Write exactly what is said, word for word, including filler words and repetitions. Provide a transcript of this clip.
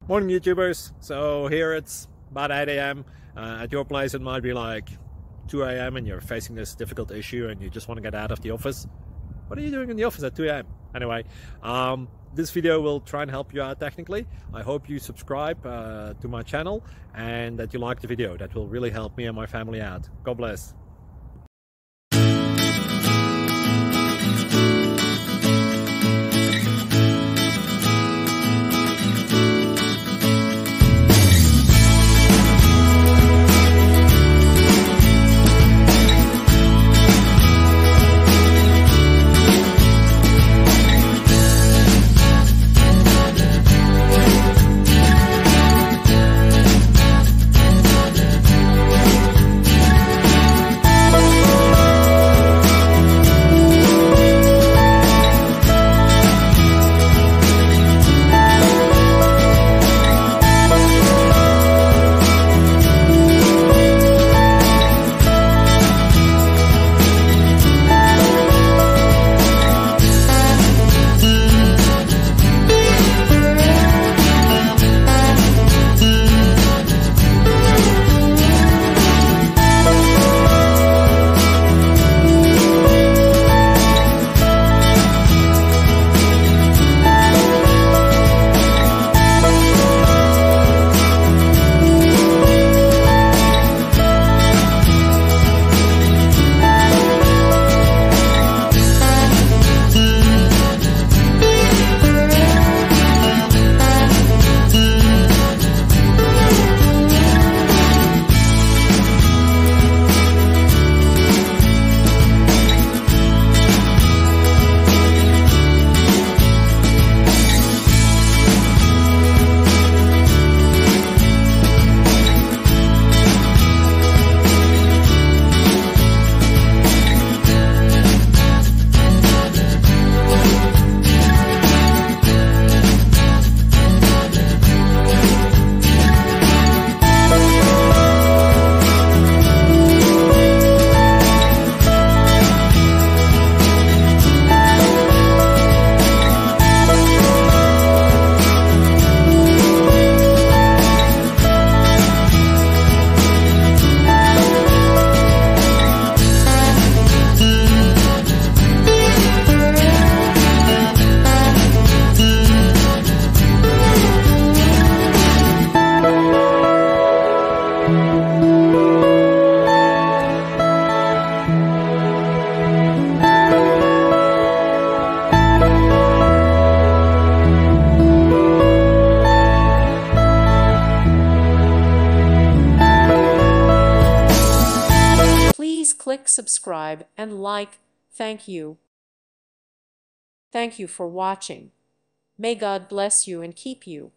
Morning YouTubers. So here it's about eight A M Uh, at your place it might be like two A M and you're facing this difficult issue and you just want to get out of the office. What are you doing in the office at two A M? Anyway, um, this video will try and help you out technically. I hope you subscribe uh, to my channel and that you like the video. That will really help me and my family out. God bless. Please click subscribe and like. Thank you. Thank you for watching. May God bless you and keep you.